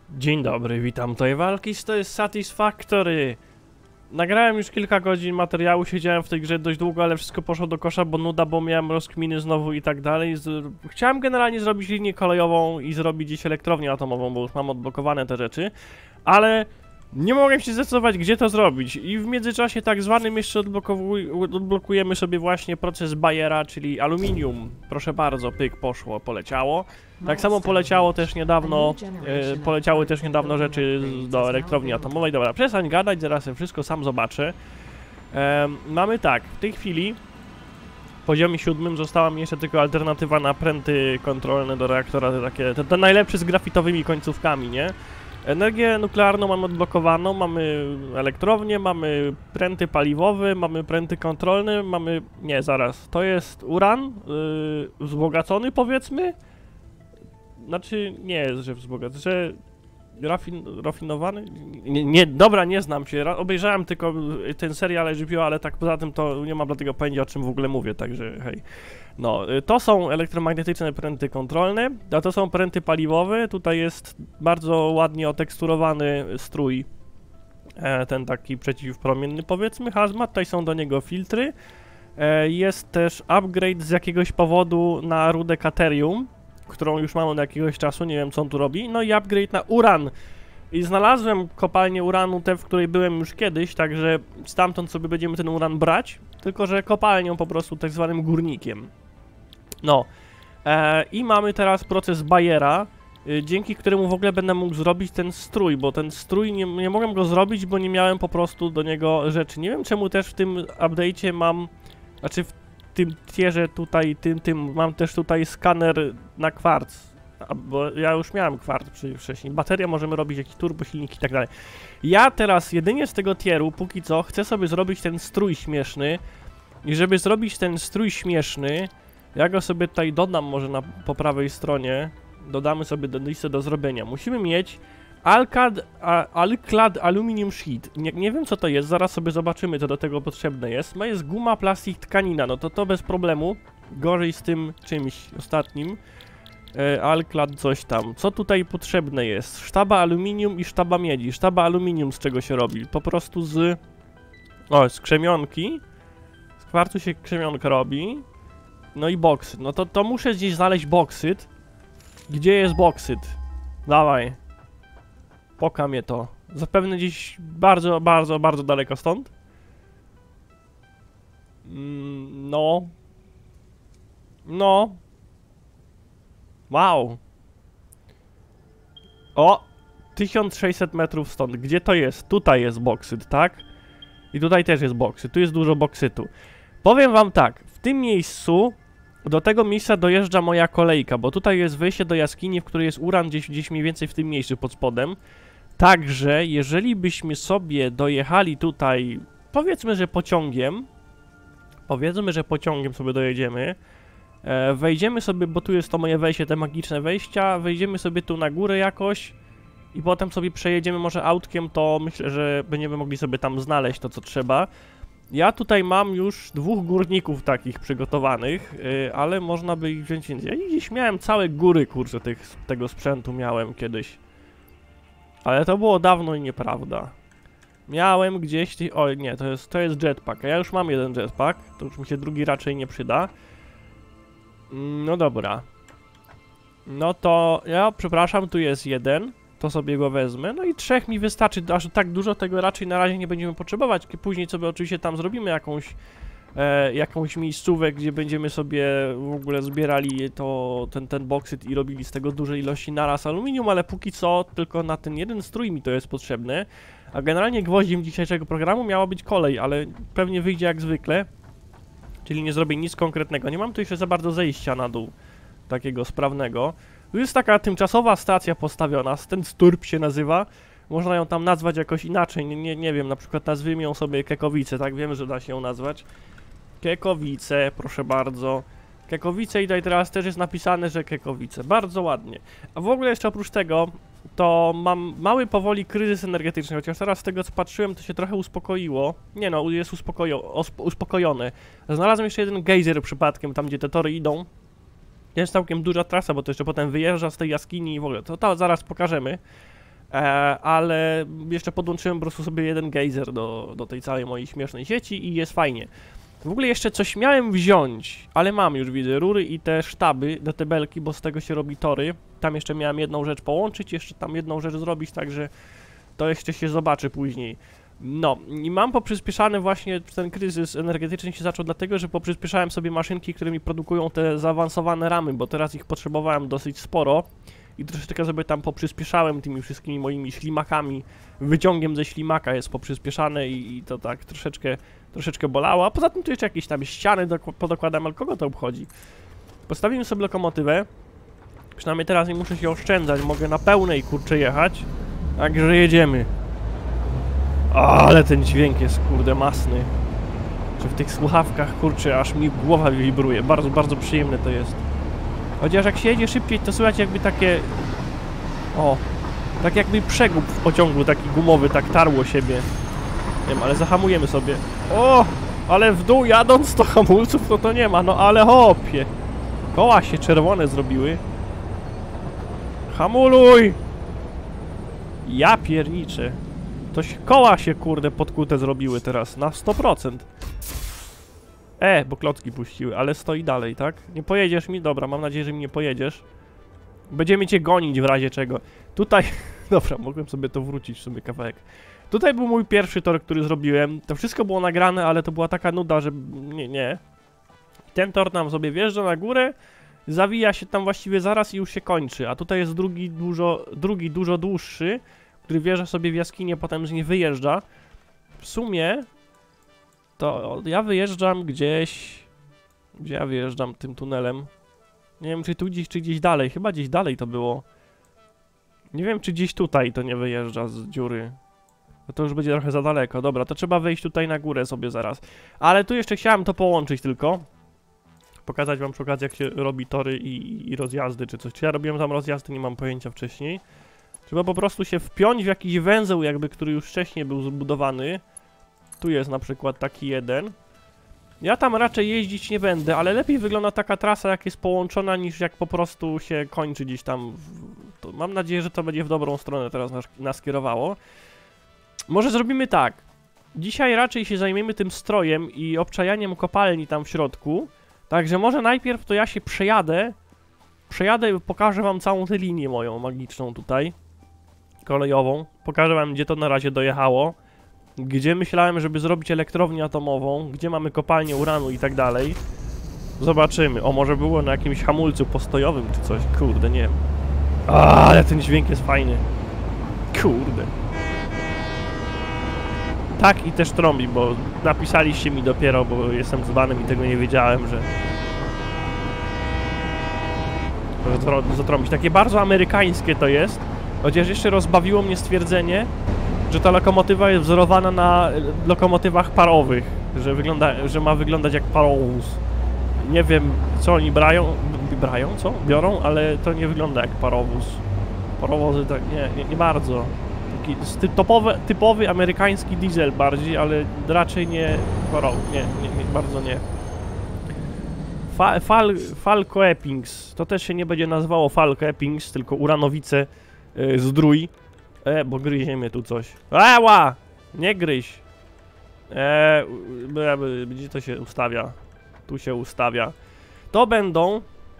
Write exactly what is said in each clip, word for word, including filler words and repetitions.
Dzień dobry, witam tutaj Walkis, to jest Satisfactory. Nagrałem już kilka godzin materiału, siedziałem w tej grze dość długo, ale wszystko poszło do kosza, bo nuda, bo miałem rozkminy znowu i tak dalej. Z... Chciałem generalnie zrobić linię kolejową i zrobić gdzieś elektrownię atomową, bo już mam odblokowane te rzeczy, ale nie mogłem się zdecydować, gdzie to zrobić. I w międzyczasie tak zwanym jeszcze odblokujemy sobie właśnie proces Bayera, czyli aluminium. Proszę bardzo, pyk, poszło, poleciało. Tak samo poleciało też niedawno, e, poleciały też niedawno rzeczy do elektrowni atomowej. Dobra, przestań gadać, zaraz wszystko sam zobaczę. E, mamy tak, w tej chwili w poziomie siódmym została mi jeszcze tylko alternatywa na pręty kontrolne do reaktora, te takie, te, te najlepsze z grafitowymi końcówkami, nie? Energię nuklearną mamy odblokowaną, mamy elektrownię, mamy pręty paliwowe, mamy pręty kontrolne, mamy... Nie, zaraz, to jest uran, yy, wzbogacony powiedzmy? Znaczy, nie jest, że wzbogacony, że rafin, rafinowany? Nie, nie, dobra, nie znam się, Ra obejrzałem tylko ten serial H B O, ale tak poza tym to nie mam dlatego pojęcia, o czym w ogóle mówię, także hej. No, to są elektromagnetyczne pręty kontrolne, a to są pręty paliwowe, tutaj jest bardzo ładnie oteksturowany strój, e, ten taki przeciwpromienny powiedzmy, hazmat, tutaj są do niego filtry, e, jest też upgrade z jakiegoś powodu na rudę katerium, którą już mamy od jakiegoś czasu, nie wiem co on tu robi, no i upgrade na uran. I znalazłem kopalnię uranu, tę, w której byłem już kiedyś, także stamtąd sobie będziemy ten uran brać, tylko że kopalnią po prostu tak zwanym górnikiem. No, e, i mamy teraz proces Bayera, y, dzięki któremu w ogóle będę mógł zrobić ten strój, bo ten strój nie, nie mogłem go zrobić, bo nie miałem po prostu do niego rzeczy. Nie wiem czemu też w tym update'cie mam, znaczy w tym tierze tutaj, tym, tym, mam też tutaj skaner na kwarc, a, bo ja już miałem kwarc wcześniej. Bateria możemy robić, jakieś turbosilniki i tak dalej. Ja teraz jedynie z tego tieru, póki co, chcę sobie zrobić ten strój śmieszny i żeby zrobić ten strój śmieszny, ja go sobie tutaj dodam może na, po prawej stronie, dodamy sobie do listy do zrobienia. Musimy mieć Alcad, a, Alclad Aluminium Sheet. Nie, nie wiem co to jest, zaraz sobie zobaczymy co do tego potrzebne jest. No jest guma, plastik, tkanina, no to to bez problemu. Gorzej z tym czymś ostatnim. E, Alclad coś tam. Co tutaj potrzebne jest? Sztaba aluminium i sztaba miedzi. Sztaba aluminium z czego się robi? Po prostu z... O, z krzemionki. Z kwarcu się krzemionka robi. No i boksyt. No to, to muszę gdzieś znaleźć boksyt. Gdzie jest boksyt? Dawaj. Poka mnie to. Zapewne gdzieś bardzo, bardzo, bardzo daleko stąd. Mm, no. No. Wow. O! tysiąc sześćset metrów stąd. Gdzie to jest? Tutaj jest boksyt, tak? I tutaj też jest boksyt. Tu jest dużo boksytu. Powiem wam tak. W tym miejscu... Do tego miejsca dojeżdża moja kolejka, bo tutaj jest wejście do jaskini, w której jest uran gdzieś, gdzieś mniej więcej w tym miejscu pod spodem. Także, jeżeli byśmy sobie dojechali tutaj, powiedzmy, że pociągiem, powiedzmy, że pociągiem sobie dojedziemy, e, wejdziemy sobie, bo tu jest to moje wejście, te magiczne wejścia, wejdziemy sobie tu na górę jakoś i potem sobie przejedziemy może autkiem, to myślę, że będziemy mogli sobie tam znaleźć to, co trzeba. Ja tutaj mam już dwóch górników takich przygotowanych, yy, ale można by ich wziąć więcej. Ja gdzieś miałem całe góry, kurczę, tych, tego sprzętu miałem kiedyś. Ale to było dawno i nieprawda. Miałem gdzieś... O nie, to jest, to jest jetpack, a ja już mam jeden jetpack, to już mi się drugi raczej nie przyda. No dobra. No to ja, przepraszam, tu jest jeden. To sobie go wezmę, no i trzech mi wystarczy, aż tak dużo tego raczej na razie nie będziemy potrzebować, później sobie oczywiście tam zrobimy jakąś e, jakąś miejscówkę, gdzie będziemy sobie w ogóle zbierali to, ten, ten boksyt i robili z tego dużej ilości naraz aluminium, ale póki co tylko na ten jeden strój mi to jest potrzebne, a generalnie gwoździem dzisiejszego programu miała być kolej, ale pewnie wyjdzie jak zwykle, czyli nie zrobię nic konkretnego, nie mam tu jeszcze za bardzo zejścia na dół, takiego sprawnego. Tu jest taka tymczasowa stacja postawiona, ten Sturb się nazywa, można ją tam nazwać jakoś inaczej, nie, nie, nie wiem, na przykład nazwijmy ją sobie Kekowice, tak, wiem, że da się ją nazwać. Kekowice, proszę bardzo. Kekowice i tutaj teraz też jest napisane, że Kekowice, bardzo ładnie. A w ogóle jeszcze oprócz tego, to mam mały powoli kryzys energetyczny, chociaż teraz z tego co patrzyłem to się trochę uspokoiło. Nie no, jest uspokojo uspokojone. Znalazłem jeszcze jeden gejzer przypadkiem, tam gdzie te tory idą. Jest całkiem duża trasa, bo to jeszcze potem wyjeżdża z tej jaskini i w ogóle, to, to zaraz pokażemy. e, ale jeszcze podłączyłem po prostu sobie jeden gejzer do, do tej całej mojej śmiesznej sieci i jest fajnie. W ogóle jeszcze coś miałem wziąć, ale mam już, widzę, rury i te sztaby do te belki, bo z tego się robi tory. Tam jeszcze miałem jedną rzecz połączyć, jeszcze tam jedną rzecz zrobić, także to jeszcze się zobaczy później. No, i mam poprzyspieszany właśnie, ten kryzys energetyczny się zaczął dlatego, że poprzyspieszałem sobie maszynki, które mi produkują te zaawansowane ramy, bo teraz ich potrzebowałem dosyć sporo i troszeczkę sobie tam poprzyspieszałem tymi wszystkimi moimi ślimakami, wyciągiem ze ślimaka jest poprzyspieszane i, i to tak troszeczkę, troszeczkę bolało, a poza tym tu jeszcze jakieś tam ściany do, podokładam, ale kogo to obchodzi? Postawiłem sobie lokomotywę, przynajmniej teraz nie muszę się oszczędzać, mogę na pełnej kurczę jechać, także jedziemy. O, ale ten dźwięk jest, kurde, masny. Czy w tych słuchawkach, kurczę, aż mi głowa wibruje. Bardzo, bardzo przyjemne to jest. Chociaż jak się jedzie szybciej, to słychać jakby takie... O, tak jakby przegub w pociągu, taki gumowy, tak tarło siebie. Nie wiem, ale zahamujemy sobie. O, ale w dół jadąc to hamulców to to nie ma, no ale hopie. Koła się czerwone zrobiły. Hamuluj! Ja pierniczę. To się, koła się, kurde, podkute zrobiły teraz, na sto procent. E, bo klocki puściły, ale stoi dalej, tak? Nie pojedziesz mi? Dobra, mam nadzieję, że mi nie pojedziesz. Będziemy cię gonić w razie czego. Tutaj, dobra, mogłem sobie to wrócić w sumie kawałek. Tutaj był mój pierwszy tor, który zrobiłem. To wszystko było nagrane, ale to była taka nuda, że nie, nie. Ten tor nam sobie wjeżdża na górę, zawija się tam właściwie zaraz i już się kończy. A tutaj jest drugi dużo, drugi dużo dłuższy, który wjeżdża sobie w jaskinię, potem z niej wyjeżdża. W sumie to ja wyjeżdżam gdzieś... Gdzie ja wyjeżdżam tym tunelem? Nie wiem, czy tu gdzieś, czy gdzieś dalej. Chyba gdzieś dalej to było. Nie wiem, czy gdzieś tutaj to nie wyjeżdża z dziury. No to już będzie trochę za daleko. Dobra, to trzeba wejść tutaj na górę sobie zaraz. Ale tu jeszcze chciałem to połączyć tylko. Pokazać wam przy okazji, jak się robi tory i, i rozjazdy, czy coś. Czy ja robiłem tam rozjazdy, nie mam pojęcia wcześniej. Trzeba po prostu się wpiąć w jakiś węzeł, jakby, który już wcześniej był zbudowany. Tu jest na przykład taki jeden. Ja tam raczej jeździć nie będę, ale lepiej wygląda taka trasa, jak jest połączona, niż jak po prostu się kończy gdzieś tam. W... To mam nadzieję, że to będzie w dobrą stronę teraz nas, nas kierowało. Może zrobimy tak. Dzisiaj raczej się zajmiemy tym strojem i obczajaniem kopalni tam w środku. Także może najpierw to ja się przejadę. Przejadę i pokażę wam całą tę linię moją magiczną tutaj. Kolejową. Pokażę wam, gdzie to na razie dojechało. Gdzie myślałem, żeby zrobić elektrownię atomową. Gdzie mamy kopalnię uranu i tak dalej. Zobaczymy. O, może było na jakimś hamulcu postojowym czy coś. Kurde, nie wiem. A, ale ten dźwięk jest fajny. Kurde. Tak i też trąbi, bo napisaliście mi dopiero, bo jestem dzbanem i tego nie wiedziałem, że... że zatrąbić. Takie bardzo amerykańskie to jest. Chociaż jeszcze rozbawiło mnie stwierdzenie, że ta lokomotywa jest wzorowana na lokomotywach parowych, że wygląda, że ma wyglądać jak parowóz. Nie wiem, co oni brają, brają, co? Biorą, ale to nie wygląda jak parowóz. Parowozy tak, nie, nie, nie bardzo. Taki typowy, typowy amerykański diesel bardziej, ale raczej nie parowóz, nie, nie, nie, bardzo nie. Fa, fal, Falco Eppings, to też się nie będzie nazywało Falco Eppings, tylko Uranowice yy, Zdrój. E, bo gryzie mnie tu coś. Ała! Nie gryź. E, gdzie to się ustawia? Tu się ustawia. To będą e,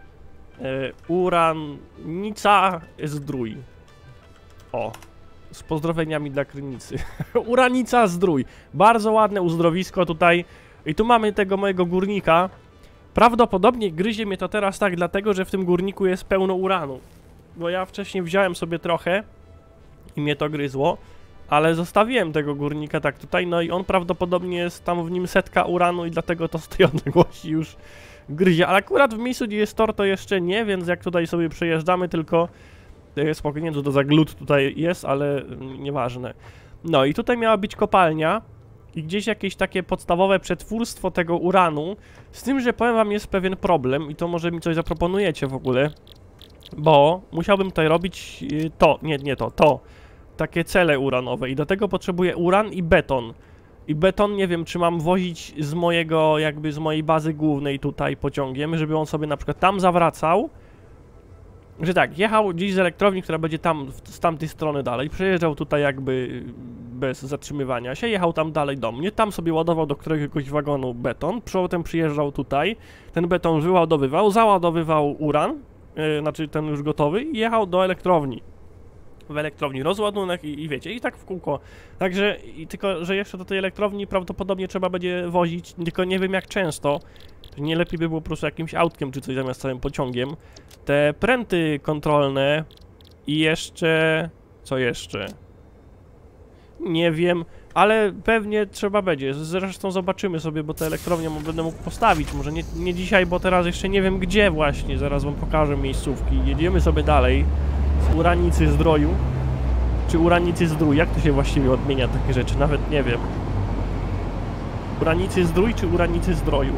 Uranica Zdrój. O. Z pozdrowieniami dla Krynicy. Uranica Zdrój. Bardzo ładne uzdrowisko tutaj. I tu mamy tego mojego górnika. Prawdopodobnie gryzie mnie to teraz tak, dlatego że w tym górniku jest pełno uranu. Bo ja wcześniej wziąłem sobie trochę i mnie to gryzło, ale zostawiłem tego górnika tak tutaj, no i on prawdopodobnie jest tam w nim setka uranu i dlatego to z tej odległości już gryzie, ale akurat w miejscu, gdzie jest tor, to jeszcze nie, więc jak tutaj sobie przejeżdżamy, tylko spokojnie, to za glut tutaj jest, ale nieważne. No i tutaj miała być kopalnia i gdzieś jakieś takie podstawowe przetwórstwo tego uranu, z tym, że powiem wam, jest pewien problem i to może mi coś zaproponujecie w ogóle, bo musiałbym tutaj robić to, nie, nie to, to, takie cele uranowe i do tego potrzebuję uran i beton. I beton nie wiem, czy mam wozić z mojego, jakby z mojej bazy głównej tutaj pociągiem, żeby on sobie na przykład tam zawracał że tak, jechał gdzieś z elektrowni, która będzie tam, z tamtej strony dalej, przejeżdżał tutaj jakby bez zatrzymywania się, jechał tam dalej do mnie, tam sobie ładował do któregoś wagonu beton, potem przyjeżdżał tutaj, ten beton wyładowywał, załadowywał uran, yy, znaczy ten już gotowy i jechał do elektrowni. W elektrowni rozładunek i, i wiecie, i tak w kółko. Także, i tylko, że jeszcze do tej elektrowni prawdopodobnie trzeba będzie wozić, tylko nie wiem jak często. Nie lepiej by było po prostu jakimś autkiem czy coś zamiast całym pociągiem. Te pręty kontrolne i jeszcze... co jeszcze? Nie wiem, ale pewnie trzeba będzie. Zresztą zobaczymy sobie, bo tę elektrownię będę mógł postawić. Może nie, nie dzisiaj, bo teraz jeszcze nie wiem gdzie właśnie. Zaraz wam pokażę miejscówki. Jedziemy sobie dalej. Z Uranicy Zdroju. Czy Uranicy Zdrój? Jak to się właściwie odmienia takie rzeczy? Nawet nie wiem. Uranicy Zdrój czy Uranicy Zdroju?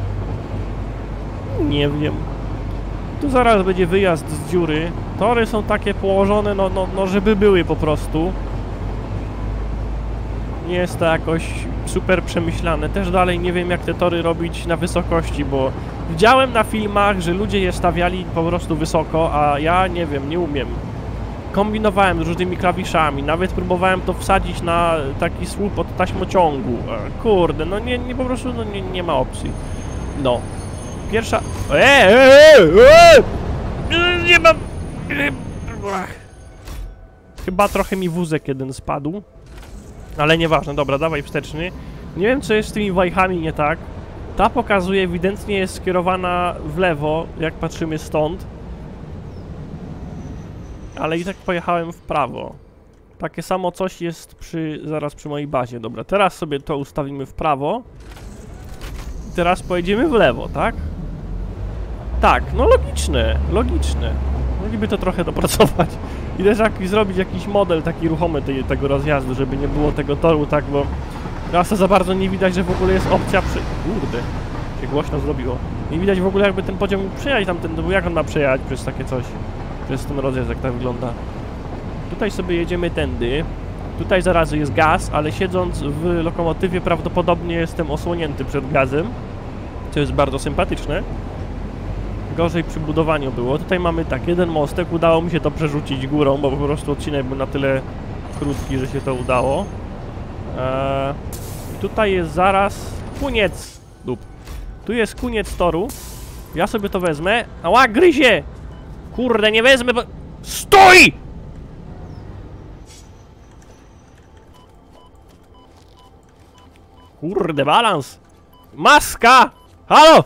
Nie wiem. Tu zaraz będzie wyjazd z dziury. Tory są takie położone, no, no, no żeby były po prostu. Nie jest to jakoś super przemyślane. Też dalej nie wiem jak te tory robić na wysokości, bo widziałem na filmach, że ludzie je stawiali po prostu wysoko, a ja nie wiem, nie umiem. Kombinowałem z różnymi klawiszami, nawet próbowałem to wsadzić na taki słup od taśmociągu. Kurde, no nie, nie po prostu no nie, nie ma opcji. No. Pierwsza... Eee, eee, eee! Nie mam... Chyba trochę mi wózek jeden spadł. Ale nieważne, dobra, dawaj wsteczny. Nie wiem co jest z tymi wajchami nie tak. Ta pokazuje, ewidentnie jest skierowana w lewo, jak patrzymy stąd. Ale i tak pojechałem w prawo. Takie samo coś jest przy, zaraz przy mojej bazie. Dobra, teraz sobie to ustawimy w prawo. I teraz pojedziemy w lewo, tak? Tak, no logiczne, logiczne. Mogliby to trochę dopracować. I też jak, zrobić jakiś model taki ruchomy tej, tego rozjazdu, żeby nie było tego toru, tak, bo teraz to za bardzo nie widać, że w ogóle jest opcja przy... Kurde, się głośno zrobiło. Nie widać w ogóle jakby ten pociąg mógł przejechać tamten, bo jak on ma przejechać przez takie coś? Przez ten rozjazd, jak tak wygląda. Tutaj sobie jedziemy tędy. Tutaj zaraz jest gaz, ale siedząc w lokomotywie prawdopodobnie jestem osłonięty przed gazem. Co jest bardzo sympatyczne. Gorzej przy budowaniu było. Tutaj mamy tak, jeden mostek, udało mi się to przerzucić górą, bo po prostu odcinek był na tyle krótki, że się to udało. Eee, tutaj jest zaraz koniec. Dup. Tu jest koniec toru. Ja sobie to wezmę. Ała, gryzie! Kurde, nie wezmę, bo... Stój! Kurde, balans! Maska! Halo!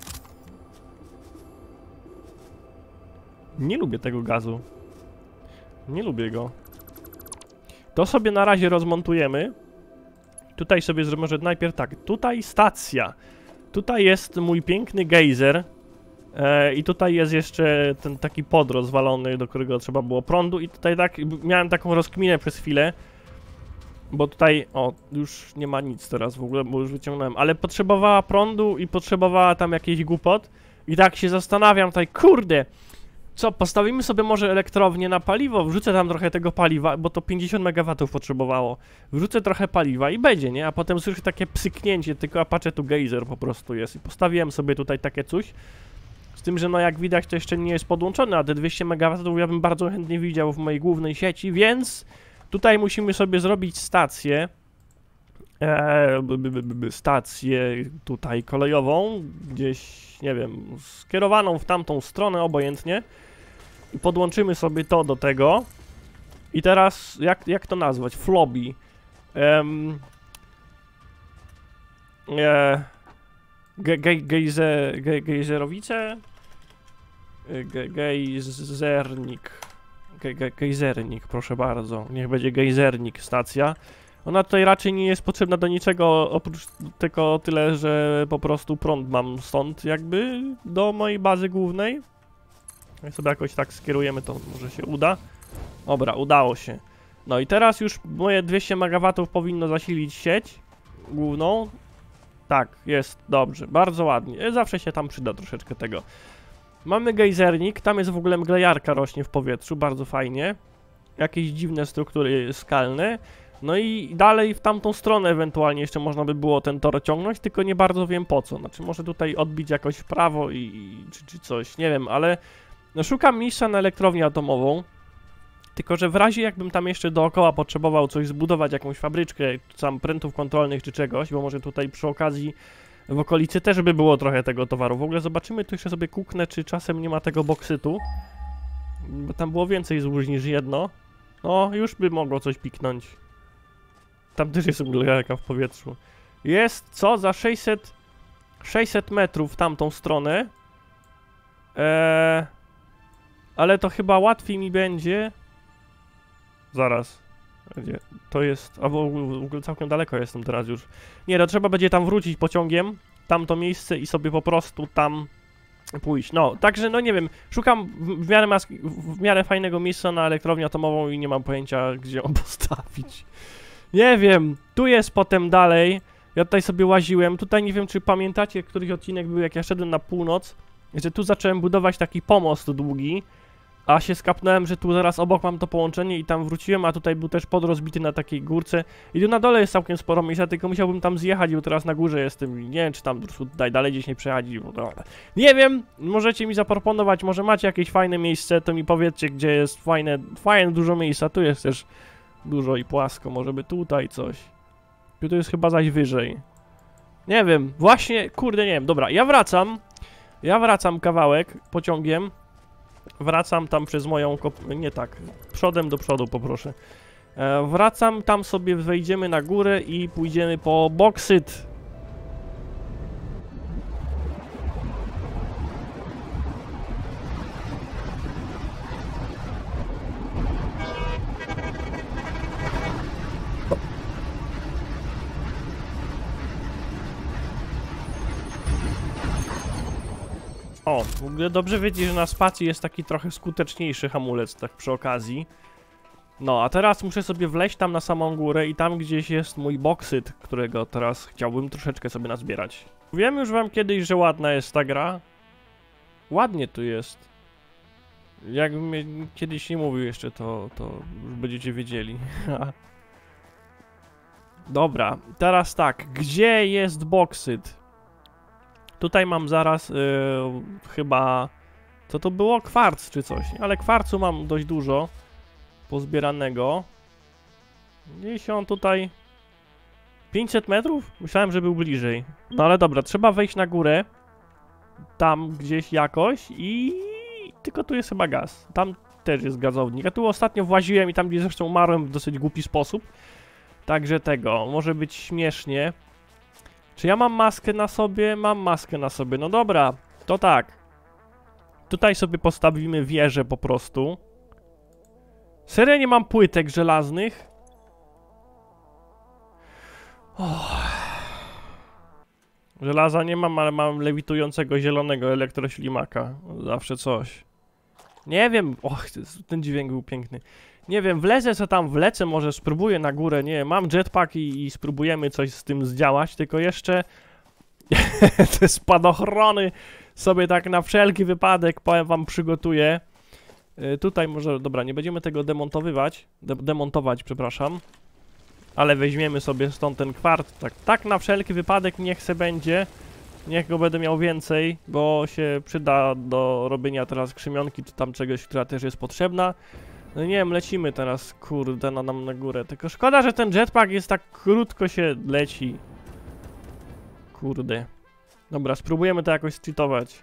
Nie lubię tego gazu. Nie lubię go. To sobie na razie rozmontujemy. Tutaj sobie zrobimy, może najpierw tak. Tutaj stacja. Tutaj jest mój piękny gejzer. E, I tutaj jest jeszcze ten taki pod rozwalony, do którego trzeba było prądu. I tutaj tak, miałem taką rozkminę przez chwilę. Bo tutaj, o, już nie ma nic teraz w ogóle, bo już wyciągnąłem. Ale potrzebowała prądu i potrzebowała tam jakiś głupot. I tak się zastanawiam tutaj, kurde. Co, postawimy sobie może elektrownię na paliwo, wrzucę tam trochę tego paliwa, bo to pięćdziesiąt megawatów potrzebowało. Wrzucę trochę paliwa i będzie, nie? A potem słyszę takie psyknięcie, tylko a patrzę tu gejzer po prostu jest. I postawiłem sobie tutaj takie coś. Z tym, że no jak widać to jeszcze nie jest podłączone, a te dwieście megawatów ja bym bardzo chętnie widział w mojej głównej sieci, więc tutaj musimy sobie zrobić stację. Eee, b, b, b, b, stację tutaj kolejową, gdzieś, nie wiem, skierowaną w tamtą stronę obojętnie i podłączymy sobie to do tego i teraz, jak, jak to nazwać? Flobi. Um, e, ge, ge, gejze, ge, gejzerowice? Ge, gejzernik. Ge, ge, gejzernik, proszę bardzo. Niech będzie gejzernik stacja. Ona tutaj raczej nie jest potrzebna do niczego, oprócz tylko tyle, że po prostu prąd mam stąd jakby do mojej bazy głównej. Jak sobie jakoś tak skierujemy, to może się uda. Dobra, udało się. No i teraz już moje dwieście megawatów powinno zasilić sieć główną. Tak, jest dobrze, bardzo ładnie. Zawsze się tam przyda troszeczkę tego. Mamy gejzernik, tam jest w ogóle mglejarka rośnie w powietrzu, bardzo fajnie. Jakieś dziwne struktury skalne. No i dalej w tamtą stronę ewentualnie jeszcze można by było ten tor ciągnąć, tylko nie bardzo wiem po co. Znaczy może tutaj odbić jakoś w prawo i, i czy, czy coś, nie wiem, ale No szukam miejsca na elektrownię atomową. Tylko że w razie jakbym tam jeszcze dookoła potrzebował coś zbudować, jakąś fabryczkę, tam prętów kontrolnych czy czegoś, bo może tutaj przy okazji w okolicy też by było trochę tego towaru. W ogóle zobaczymy, tu jeszcze sobie kuknę, czy czasem nie ma tego boksytu. Bo tam było więcej złóż niż jedno. No, już by mogło coś piknąć. Tam też jest ulegarka w powietrzu. Jest, co? Za sześćset... sześćset metrów w tamtą stronę. Eee... Ale to chyba łatwiej mi będzie... Zaraz. Gdzie? To jest... A w ogóle całkiem daleko jestem teraz już. Nie, to trzeba będzie tam wrócić pociągiem. Tamto miejsce i sobie po prostu tam pójść. No, także no nie wiem. Szukam w miarę, maski, w miarę fajnego miejsca na elektrownię atomową i nie mam pojęcia, gdzie ją postawić. Nie wiem. Tu jest potem dalej. Ja tutaj sobie łaziłem. Tutaj nie wiem, czy pamiętacie, któryś odcinek był, jak ja szedłem na północ, że tu zacząłem budować taki pomost długi. A się skapnąłem, że tu zaraz obok mam to połączenie i tam wróciłem, a tutaj był też pod rozbity na takiej górce. I tu na dole jest całkiem sporo miejsca, tylko musiałbym tam zjechać, bo teraz na górze jestem i nie wiem, czy tam tutaj dalej gdzieś nie przejechać. Bo... Nie wiem, możecie mi zaproponować, może macie jakieś fajne miejsce, to mi powiedzcie, gdzie jest fajne, fajne dużo miejsca. Tu jest też dużo i płasko, może by tutaj coś. Tu jest chyba zaś wyżej. Nie wiem, właśnie, kurde, nie wiem. Dobra, ja wracam. Ja wracam kawałek pociągiem. Wracam tam przez moją kop... Nie tak, przodem do przodu poproszę. E, wracam, tam sobie wejdziemy na górę i pójdziemy po boksyt. O, w ogóle dobrze wiedzieć, że na spacji jest taki trochę skuteczniejszy hamulec, tak przy okazji. No, a teraz muszę sobie wleźć tam na samą górę i tam gdzieś jest mój boksyt, którego teraz chciałbym troszeczkę sobie nazbierać. Wiem już wam kiedyś, że ładna jest ta gra. Ładnie tu jest. Jakbym kiedyś nie mówił jeszcze, to, to już będziecie wiedzieli. Dobra, teraz tak, gdzie jest boksyt? Tutaj mam zaraz yy, chyba, co to było? Kwarc czy coś, ale kwarcu mam dość dużo pozbieranego. Gdzieś on tutaj pięćset metrów? Myślałem, że był bliżej. No ale dobra, trzeba wejść na górę, tam gdzieś jakoś i tylko tu jest chyba gaz. Tam też jest gazownik. Ja tu ostatnio właziłem i tam gdzie zresztą umarłem w dosyć głupi sposób. Także tego, może być śmiesznie. Czy ja mam maskę na sobie? Mam maskę na sobie. No dobra, to tak. Tutaj sobie postawimy wieżę po prostu. Serio nie mam płytek żelaznych? Oh. Żelaza nie mam, ale mam lewitującego zielonego elektroślimaka. Zawsze coś. Nie wiem. Och, ten dźwięk był piękny. Nie wiem, wlezę co tam wlecę, może spróbuję na górę, nie mam jetpack i, i spróbujemy coś z tym zdziałać, tylko jeszcze te spadochrony sobie tak na wszelki wypadek, powiem wam, przygotuję. Yy, tutaj może, dobra, nie będziemy tego demontowywać, de demontować, przepraszam, ale weźmiemy sobie stąd ten kwart, tak, tak na wszelki wypadek niech se będzie, niech go będę miał więcej, bo się przyda do robienia teraz krzemionki czy tam czegoś, która też jest potrzebna. No nie wiem, lecimy teraz, kurde, na nam na górę. Tylko szkoda, że ten jetpack jest tak krótko się leci. Kurde. Dobra, spróbujemy to jakoś cheatować.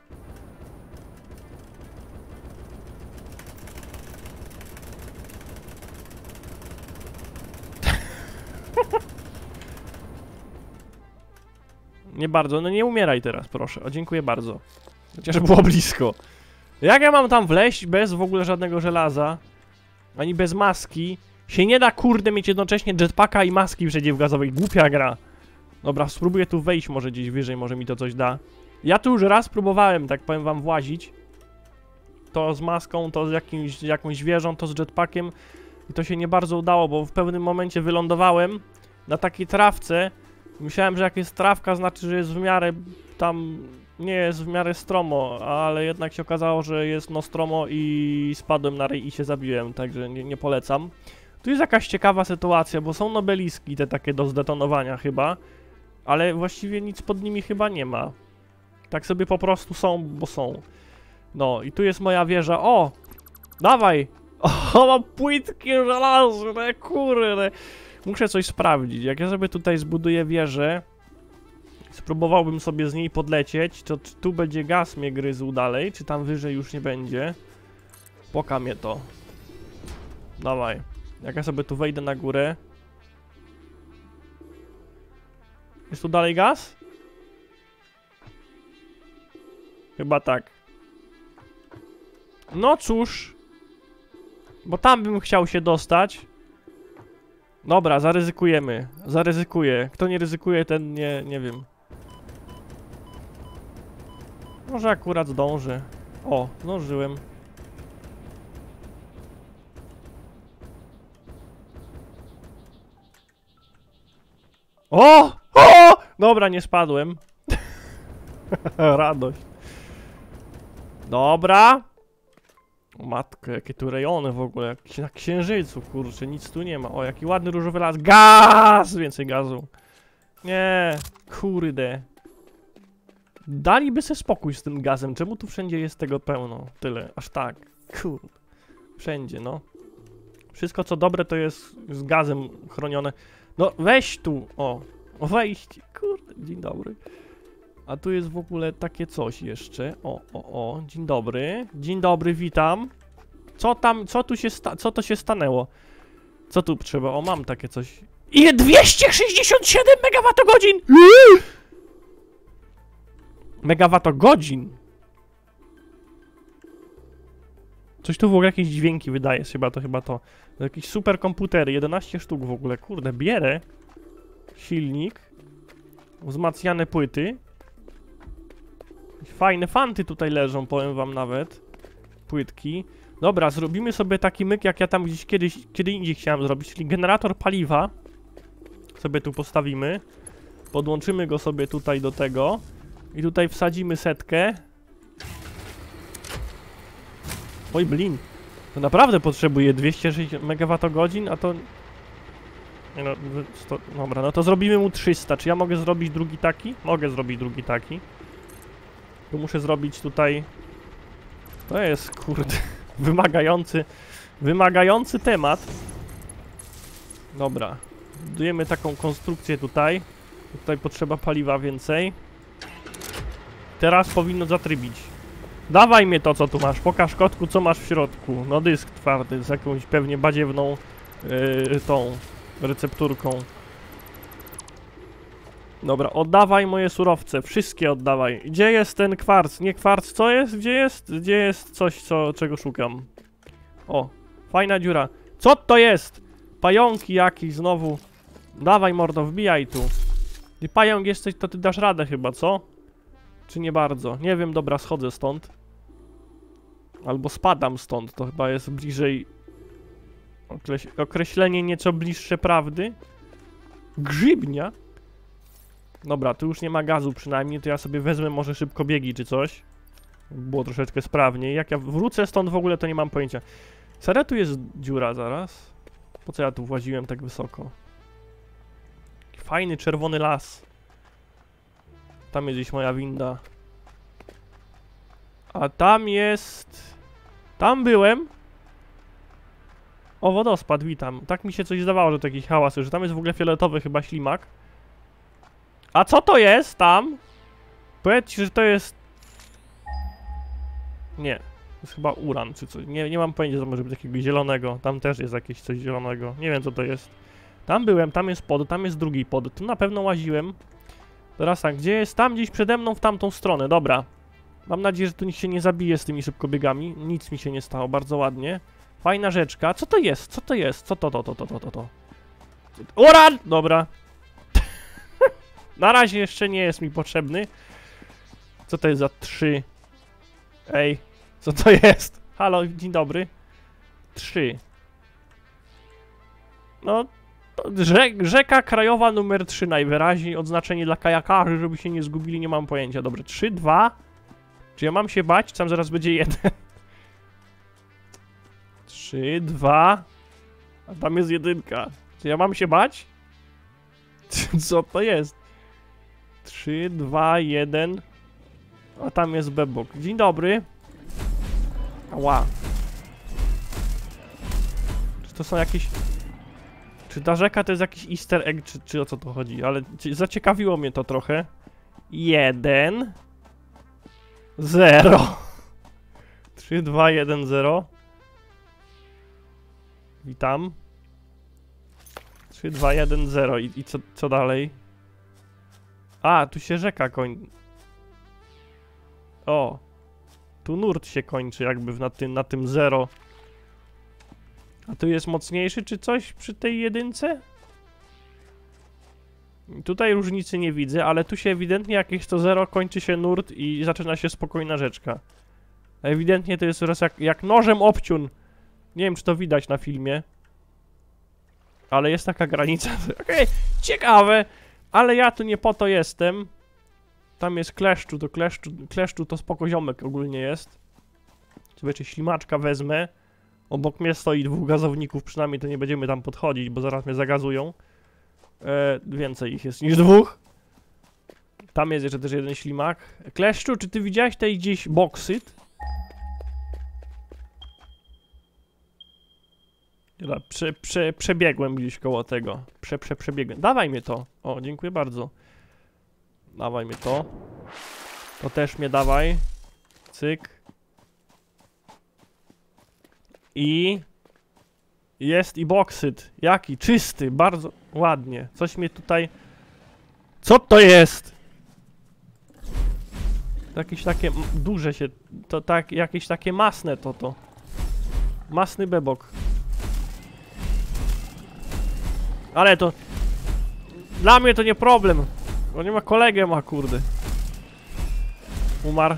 Nie bardzo, no nie umieraj teraz, proszę. O, dziękuję bardzo. Chociaż było blisko. Jak ja mam tam wleźć bez w ogóle żadnego żelaza? Ani bez maski. Się nie da, kurde, mieć jednocześnie jetpacka i maski przeciwgazowej. Głupia gra. Dobra, spróbuję tu wejść może gdzieś wyżej, może mi to coś da. Ja tu już raz próbowałem, tak powiem wam, włazić. To z maską, to z jakimś, jakąś wieżą, to z jetpackiem. I to się nie bardzo udało, bo w pewnym momencie wylądowałem na takiej trawce. Myślałem, że jak jest trawka, znaczy, że jest w miarę tam... Nie jest w miarę stromo, ale jednak się okazało, że jest no stromo i spadłem na ryj i się zabiłem, także nie, nie polecam. Tu jest jakaś ciekawa sytuacja, bo są nobeliski te takie do zdetonowania chyba, ale właściwie nic pod nimi chyba nie ma. Tak sobie po prostu są, bo są. No i tu jest moja wieża. O! Dawaj! O, mam płytkie żelazne, kurde. Muszę coś sprawdzić. Jak ja sobie tutaj zbuduję wieżę, spróbowałbym sobie z niej podlecieć, to czy tu będzie gaz mnie gryzł dalej, czy tam wyżej już nie będzie? Poka mnie to. Dawaj. Jak ja sobie tu wejdę na górę. Jest tu dalej gaz? Chyba tak. No cóż. Bo tam bym chciał się dostać. Dobra, zaryzykujemy. Zaryzykuję. Kto nie ryzykuje, ten nie, nie wiem. Może akurat zdąży. O, zdążyłem. O! O! Dobra, nie spadłem. Radość. Dobra. O matko, jakie tu rejony w ogóle. Jak na księżycu, kurczę, nic tu nie ma. O, jaki ładny różowy las. Gaz! Więcej gazu. Nie, kurde. Daliby sobie spokój z tym gazem. Czemu tu wszędzie jest tego pełno? Tyle, aż tak. Kurde. Wszędzie, no. Wszystko co dobre to jest z gazem chronione. No weź tu, o. O wejście, kurde, dzień dobry. A tu jest w ogóle takie coś jeszcze. O, o, o, dzień dobry. Dzień dobry, witam. Co tam, co tu się sta, co to się stanęło? Co tu trzeba? O, mam takie coś. Ile? dwieście sześćdziesiąt siedem megawattogodzin! Megawattogodzin? Coś tu w ogóle jakieś dźwięki wydaje, chyba to, chyba to. Jakieś superkomputery, jedenaście sztuk w ogóle, kurde, bierę. Silnik. Wzmacniane płyty. Fajne fanty tutaj leżą, powiem wam nawet. Płytki. Dobra, zrobimy sobie taki myk, jak ja tam gdzieś kiedyś, kiedy indziej chciałem zrobić, czyli generator paliwa. Sobie tu postawimy. Podłączymy go sobie tutaj do tego. I tutaj wsadzimy setkę. Oj, blin. To naprawdę potrzebuje dwieście sześćdziesiąt megawattogodzin, a to... Nie no, sto... dobra, no to zrobimy mu trzysta. Czy ja mogę zrobić drugi taki? Mogę zrobić drugi taki. Tu muszę zrobić tutaj... To jest, kurde, wymagający... Wymagający temat. Dobra. Budujemy taką konstrukcję tutaj. Tutaj potrzeba paliwa więcej. Teraz powinno zatrybić. Dawaj mnie to, co tu masz. Pokaż, kotku, co masz w środku. No dysk twardy z jakąś pewnie badziewną yy, tą recepturką. Dobra, oddawaj moje surowce. Wszystkie oddawaj. Gdzie jest ten kwarc? Nie kwarc, co jest? Gdzie jest? Gdzie jest coś, co, czego szukam? O, fajna dziura. Co to jest? Pająki jakieś znowu. Dawaj, mordo, wbijaj tu. Ty pająk jesteś, to ty dasz radę chyba, co? Czy nie bardzo? Nie wiem, dobra, schodzę stąd. Albo spadam stąd, to chyba jest bliżej... Określenie nieco bliższe prawdy. Grzybnia. Dobra, tu już nie ma gazu przynajmniej, to ja sobie wezmę może szybko biegi czy coś. Było troszeczkę sprawniej. Jak ja wrócę stąd w ogóle, to nie mam pojęcia. Serio, tu jest dziura zaraz? Po co ja tu właziłem tak wysoko? Fajny czerwony las. Tam jest gdzieś moja winda. A tam jest... Tam byłem. O, wodospad, witam. Tak mi się coś zdawało, że to jakiś hałas, że tam jest w ogóle fioletowy chyba ślimak. A co to jest tam? Powiedzcie, że to jest... Nie. To jest chyba uran czy coś. Nie, nie mam pojęcia, co może być takiego zielonego. Tam też jest jakieś coś zielonego. Nie wiem, co to jest. Tam byłem, tam jest pod, tam jest drugi pod. Tu na pewno łaziłem. Teraz tak, gdzie jest? Tam gdzieś przede mną w tamtą stronę, dobra. Mam nadzieję, że tu nikt się nie zabije z tymi szybkobiegami. Nic mi się nie stało, bardzo ładnie. Fajna rzeczka. Co to jest? Co to jest? Co to, to, to, to, to, to, to? Uran! Dobra. Na razie jeszcze nie jest mi potrzebny. Co to jest za trzy? Ej, co to jest? Halo, dzień dobry. Trzy. No, rzek, rzeka krajowa numer trzy najwyraźniej. Odznaczenie dla kajakarzy, żeby się nie zgubili, nie mam pojęcia. Dobrze, trzy, dwa. Czy ja mam się bać? Tam zaraz będzie jeden. trzy, dwa. A tam jest jedynka. Czy ja mam się bać? Co to jest? trzy, dwa, jeden. A tam jest bebok. Dzień dobry. Ała. Czy to są jakieś... Czy ta rzeka to jest jakiś easter egg, czy, czy o co to chodzi? Ale zaciekawiło mnie to trochę. Jeden. Zero. Trzy, dwa, jeden, zero. Witam. Trzy, dwa, jeden, zero. I, i co, co dalej? A, tu się rzeka kończy. O. Tu nurt się kończy jakby na tym, na tym zero. A tu jest mocniejszy czy coś przy tej jedynce? Tutaj różnicy nie widzę, ale tu się ewidentnie jakieś to zero kończy się nurt i zaczyna się spokojna rzeczka. Ewidentnie to jest teraz jak, jak nożem obciun. Nie wiem, czy to widać na filmie. Ale jest taka granica. Okej, okay, ciekawe. Ale ja tu nie po to jestem. Tam jest kleszczu, to kleszczu, kleszczu to spoko ziomek ogólnie jest. Sobie czy ślimaczka wezmę. Obok mnie stoi dwóch gazowników, przynajmniej to nie będziemy tam podchodzić, bo zaraz mnie zagazują. E, więcej ich jest niż dwóch. Tam jest jeszcze też jeden ślimak. Kleszczu, czy ty widziałeś tutaj gdzieś boksyt? Dobra, prze, prze, przebiegłem gdzieś koło tego. Prze, prze, przebiegłem. Dawaj mnie to. O, dziękuję bardzo. Dawaj mnie to. To też mnie dawaj. Cyk. I... Jest i boksyt. Jaki? Czysty. Bardzo ładnie. Coś mnie tutaj... Co to jest? Jakieś takie duże się... To tak, jakieś takie masne to to. Masny bebok. Ale to... Dla mnie to nie problem. Bo nie ma kolegę ma, kurde. Umarł.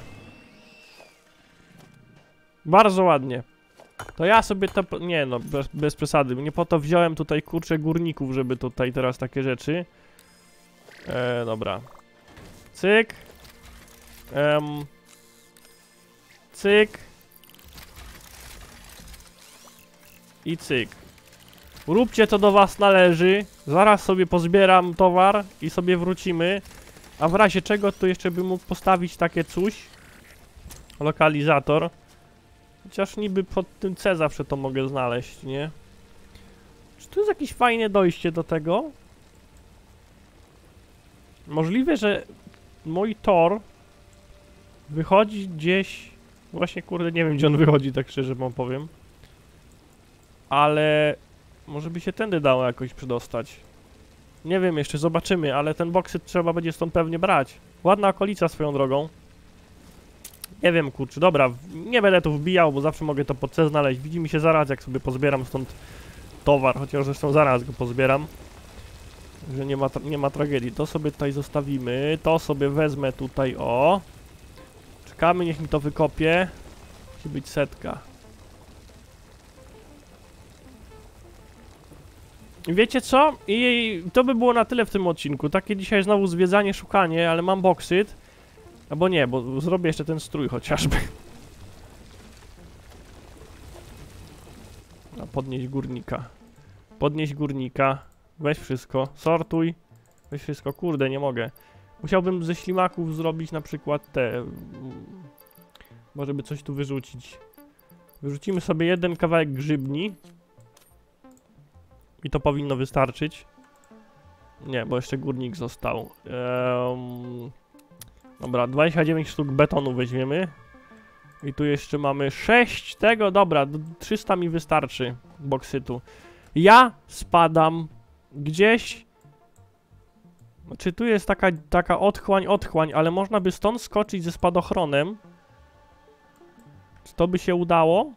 Bardzo ładnie. To ja sobie to... Nie no, bez, bez przesady. Nie po to wziąłem tutaj, kurczę, górników, żeby tutaj teraz takie rzeczy. E, dobra. Cyk. Em. Cyk. I cyk. Róbcie to do was należy. Zaraz sobie pozbieram towar i sobie wrócimy. A w razie czego to jeszcze bym mógł postawić takie coś. Lokalizator. Chociaż niby pod tym C zawsze to mogę znaleźć, nie? Czy tu jest jakieś fajne dojście do tego? Możliwe, że mój tor wychodzi gdzieś... Właśnie, kurde, nie wiem, gdzie on wychodzi, tak szczerze wam powiem. Ale... Może by się tędy dało jakoś przedostać. Nie wiem, jeszcze zobaczymy, ale ten boksyt trzeba będzie stąd pewnie brać. Ładna okolica swoją drogą. Nie wiem, kurczę, dobra, nie będę tu wbijał, bo zawsze mogę to pod C znaleźć. Widzimy się zaraz, jak sobie pozbieram stąd towar, chociaż zresztą zaraz go pozbieram. Że nie ma, nie ma tragedii. To sobie tutaj zostawimy, to sobie wezmę tutaj, o. Czekamy, niech mi to wykopie. Musi być setka. Wiecie co? I to by było na tyle w tym odcinku. Takie dzisiaj znowu zwiedzanie, szukanie, ale mam boksyt. Albo nie, bo zrobię jeszcze ten strój chociażby. A podnieść górnika. Podnieść górnika. Weź wszystko. Sortuj. Weź wszystko. Kurde, nie mogę. Musiałbym ze ślimaków zrobić na przykład te... Może by coś tu wyrzucić. Wyrzucimy sobie jeden kawałek grzybni. I to powinno wystarczyć. Nie, bo jeszcze górnik został. Um, dobra, dwadzieścia dziewięć sztuk betonu weźmiemy. I tu jeszcze mamy sześć tego. Dobra, trzysta mi wystarczy boksytu. Ja spadam gdzieś. Znaczy tu jest taka, taka otchłań, otchłań, ale można by stąd skoczyć ze spadochronem. Czy to by się udało?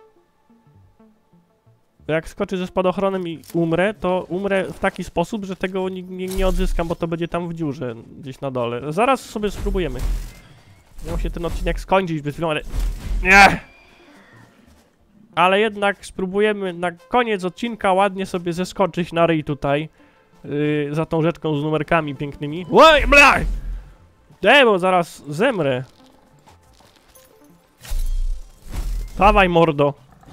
Jak skoczę ze spadochronem i umrę, to umrę w taki sposób, że tego nie, nie, nie odzyskam, bo to będzie tam w dziurze, gdzieś na dole. Zaraz sobie spróbujemy. Miał się ten odcinek skończyć przed chwilą, ale... Nie! Ale jednak spróbujemy na koniec odcinka ładnie sobie zeskoczyć na ryj tutaj. Yy, za tą rzeczką z numerkami pięknymi. Łoj, blaj! Ej, bo zaraz zemrę. Dawaj, mordo.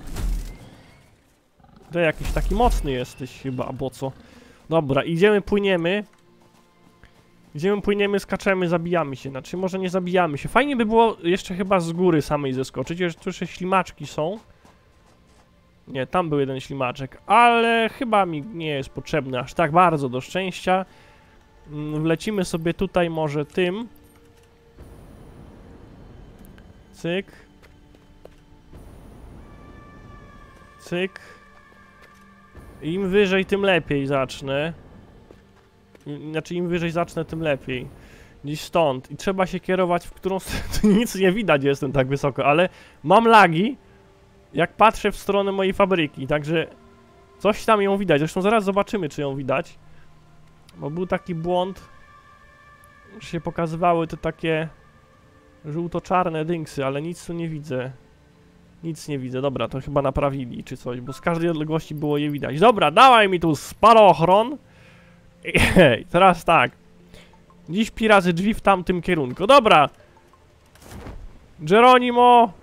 Ty jakiś taki mocny jesteś chyba, bo co? Dobra, idziemy, płyniemy. Gdzie my płyniemy, skaczemy, zabijamy się. Znaczy, może nie zabijamy się. Fajnie by było jeszcze chyba z góry samej zeskoczyć, już tu jeszcze ślimaczki są. Nie, tam był jeden ślimaczek, ale chyba mi nie jest potrzebny aż tak bardzo do szczęścia. Wlecimy sobie tutaj może tym. Cyk. Cyk. Im wyżej, tym lepiej zacznę. Znaczy, im wyżej zacznę, tym lepiej. Gdzieś stąd. I trzeba się kierować, w którą stronę. Nic nie widać, jestem tak wysoko, ale mam lagi, jak patrzę w stronę mojej fabryki. Także coś tam ją widać. Zresztą zaraz zobaczymy, czy ją widać. Bo był taki błąd, że się pokazywały te takie żółto-czarne dynksy, ale nic tu nie widzę. Nic nie widzę. Dobra, to chyba naprawili czy coś, bo z każdej odległości było je widać. Dobra, dawaj mi tu spadochron. I teraz tak. Dziś pi razy drzwi w tamtym kierunku. Dobra. Geronimo.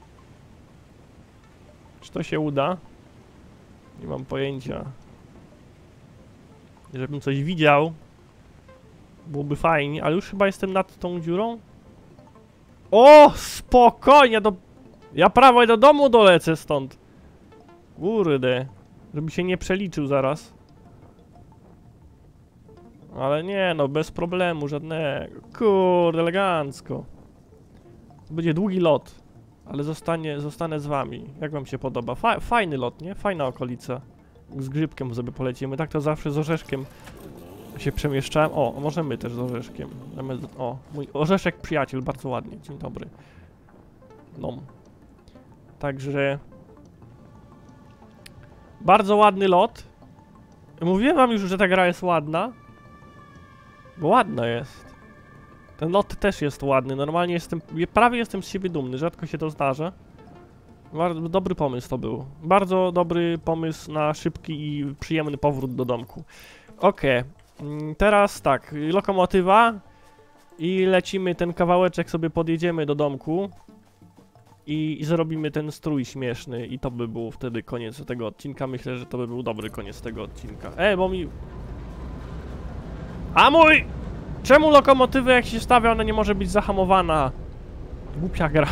Czy to się uda? Nie mam pojęcia. Żebym coś widział. Byłoby fajnie, ale już chyba jestem nad tą dziurą. O, spokojnie, do... Ja prawie do domu dolecę stąd. Kurde. Żeby się nie przeliczył zaraz. Ale nie, no bez problemu żadnego. Kurde, elegancko. Będzie długi lot. Ale zostanie, zostanę z wami. Jak wam się podoba? Fa fajny lot, nie? Fajna okolica. Z grzybkiem sobie polecimy. Tak to zawsze z orzeszkiem się przemieszczałem. O, możemy też z orzeszkiem. O, mój orzeszek przyjaciel, bardzo ładnie. Dzień dobry. No. Także... Bardzo ładny lot. Mówiłem wam już, że ta gra jest ładna. Bo ładna jest. Ten lot też jest ładny. Normalnie jestem... Prawie jestem z siebie dumny. Rzadko się to zdarza. Bardzo dobry pomysł to był. Bardzo dobry pomysł na szybki i przyjemny powrót do domku. Okej. Okay. Teraz tak. Lokomotywa. I lecimy ten kawałeczek, sobie podjedziemy do domku. I, I zrobimy ten strój śmieszny. I to by był wtedy koniec tego odcinka. Myślę, że to by był dobry koniec tego odcinka. E, bo mi... A mój! Czemu lokomotywy, jak się stawia, ona nie może być zahamowana? Głupia gra.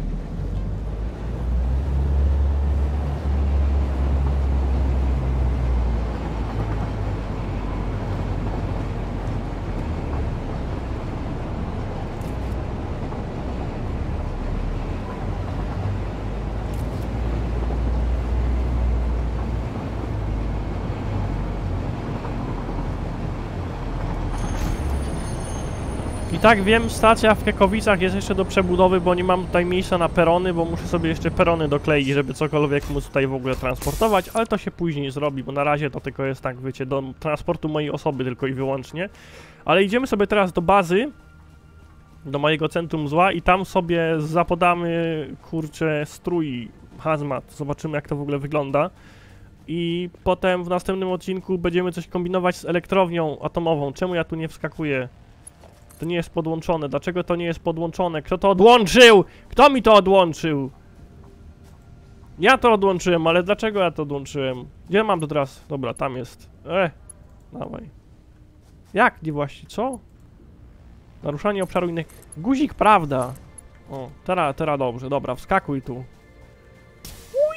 I tak wiem, stacja w Kekowicach jest jeszcze do przebudowy, bo nie mam tutaj miejsca na perony, bo muszę sobie jeszcze perony dokleić, żeby cokolwiek móc tutaj w ogóle transportować, ale to się później zrobi, bo na razie to tylko jest tak, wiecie, do transportu mojej osoby tylko i wyłącznie. Ale idziemy sobie teraz do bazy, do mojego centrum zła i tam sobie zapodamy, kurczę, strój hazmat, zobaczymy jak to w ogóle wygląda. I potem w następnym odcinku będziemy coś kombinować z elektrownią atomową. Czemu ja tu nie wskakuję? To nie jest podłączone. Dlaczego to nie jest podłączone? Kto to odłączył? Kto mi to odłączył? Ja to odłączyłem, ale dlaczego ja to odłączyłem? Gdzie mam to teraz? Dobra, tam jest. E, dawaj. Jak? Nie właśnie, co? Naruszanie obszaru innych... Guzik, prawda? O, teraz, teraz dobrze. Dobra, wskakuj tu. Ui!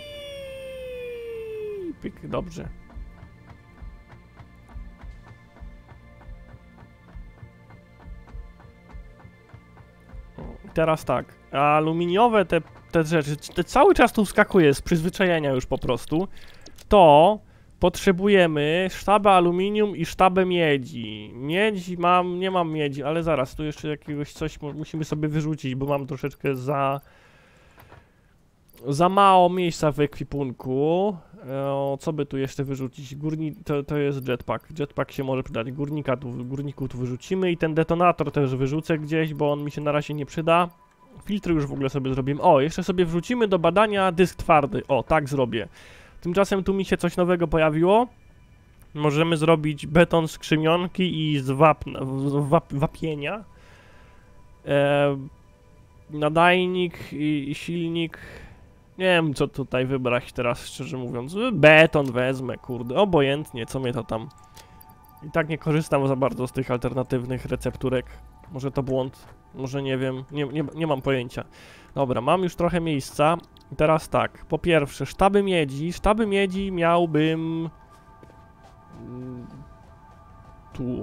Pyk, dobrze. Teraz tak, aluminiowe te, te rzeczy, te cały czas tu wskakuje z przyzwyczajenia już po prostu, to potrzebujemy sztabę aluminium i sztabę miedzi. Miedzi mam, nie mam miedzi, ale zaraz, tu jeszcze jakiegoś coś musimy sobie wyrzucić, bo mam troszeczkę za... za mało miejsca w ekwipunku. E, co by tu jeszcze wyrzucić? Górni, to, to jest jetpack. Jetpack się może przydać. Górnika tu, górników tu wyrzucimy i ten detonator też wyrzucę gdzieś, bo on mi się na razie nie przyda. Filtry już w ogóle sobie zrobimy. O, jeszcze sobie wrzucimy do badania dysk twardy. O, tak zrobię. Tymczasem tu mi się coś nowego pojawiło. Możemy zrobić beton z krzemionki i z wapna, wap, wapienia. E, nadajnik i, i silnik. Nie wiem, co tutaj wybrać teraz, szczerze mówiąc. Beton wezmę, kurde, obojętnie, co mnie to tam... I tak nie korzystam za bardzo z tych alternatywnych recepturek. Może to błąd, może nie wiem, nie, nie, nie mam pojęcia. Dobra, mam już trochę miejsca. I teraz tak, po pierwsze, sztaby miedzi. Sztaby miedzi miałbym... Tu.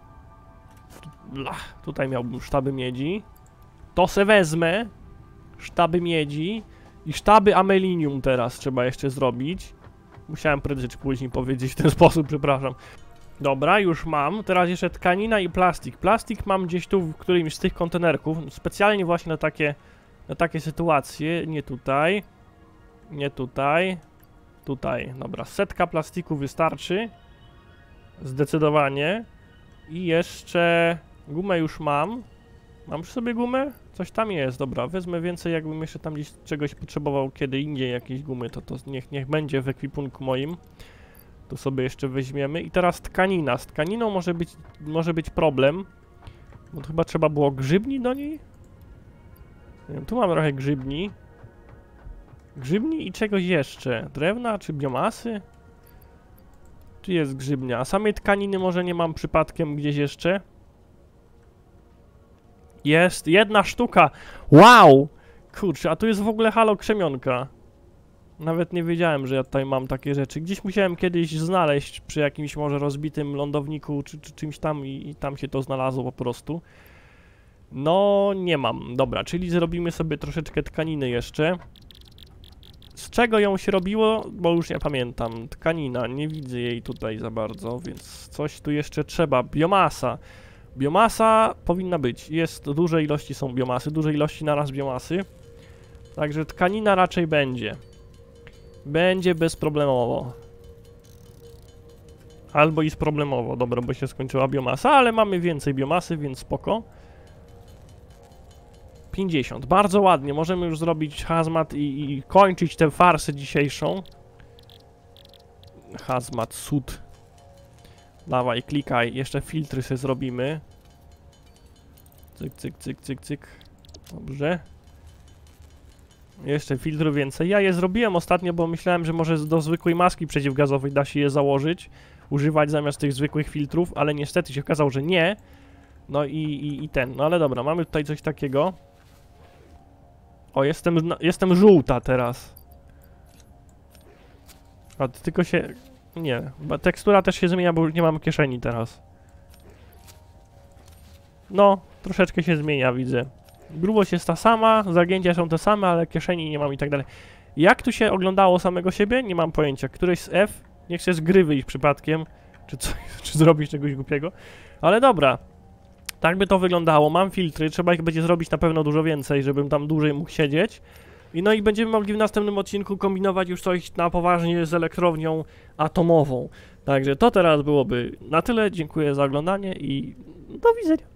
Lach, tutaj miałbym sztaby miedzi. To se wezmę. Sztaby miedzi. I sztaby amelinium teraz trzeba jeszcze zrobić. Musiałem prędzej czy później powiedzieć w ten sposób, przepraszam. Dobra, już mam. Teraz jeszcze tkanina i plastik. Plastik mam gdzieś tu w którymś z tych kontenerków. Specjalnie właśnie na takie, na takie sytuacje. Nie tutaj. Nie tutaj. Tutaj. Dobra, setka plastiku wystarczy. Zdecydowanie. I jeszcze gumę już mam. Mam przy sobie gumę? Coś tam jest, dobra. Wezmę więcej, jakbym jeszcze tam gdzieś czegoś potrzebował kiedy indziej jakiejś gumy, to to niech, niech będzie w ekwipunku moim. Tu sobie jeszcze weźmiemy. I teraz tkanina. Z tkaniną może być, może być problem. Bo to chyba trzeba było grzybni do niej? Nie wiem, tu mam trochę grzybni. Grzybni i czegoś jeszcze. Drewna czy biomasy? Tu jest grzybnia. A samej tkaniny może nie mam przypadkiem gdzieś jeszcze? Jest, jedna sztuka. Wow! Kurczę, a tu jest w ogóle halo krzemionka. Nawet nie wiedziałem, że ja tutaj mam takie rzeczy. Gdzieś musiałem kiedyś znaleźć przy jakimś może rozbitym lądowniku czy, czy czymś tam i, i tam się to znalazło po prostu. No, nie mam. Dobra, czyli zrobimy sobie troszeczkę tkaniny jeszcze. Z czego ją się robiło? Bo już nie pamiętam. Tkanina, nie widzę jej tutaj za bardzo, więc coś tu jeszcze trzeba. Biomasa. Biomasa powinna być. Jest, duże ilości są biomasy, duże ilości naraz biomasy. Także tkanina raczej będzie. Będzie bezproblemowo. Albo i z problemowo. Dobra, bo się skończyła biomasa, ale mamy więcej biomasy, więc spoko. pięćdziesiąt. Bardzo ładnie. Możemy już zrobić hazmat i, i kończyć tę farsę dzisiejszą. Hazmat, sud. Dawaj, klikaj. Jeszcze filtry sobie zrobimy. Cyk, cyk, cyk, cyk, cyk. Dobrze. Jeszcze filtru więcej. Ja je zrobiłem ostatnio, bo myślałem, że może do zwykłej maski przeciwgazowej da się je założyć. Używać zamiast tych zwykłych filtrów, ale niestety się okazało, że nie. No i, i, i ten. No ale dobra, mamy tutaj coś takiego. O, jestem, jestem żółta teraz. A tylko się... Nie, bo tekstura też się zmienia, bo już nie mam kieszeni teraz. No, troszeczkę się zmienia, widzę. Grubość jest ta sama, zagięcia są te same, ale kieszeni nie mam i tak dalej. Jak tu się oglądało samego siebie? Nie mam pojęcia. Któreś z F? Nie chcę z gry wyjść przypadkiem. Czy, coś, czy zrobić czegoś głupiego. Ale dobra. Tak by to wyglądało. Mam filtry, trzeba ich będzie zrobić na pewno dużo więcej, żebym tam dłużej mógł siedzieć. I no i będziemy mogli w następnym odcinku kombinować już coś na poważnie z elektrownią atomową. Także to teraz byłoby na tyle. Dziękuję za oglądanie i do widzenia.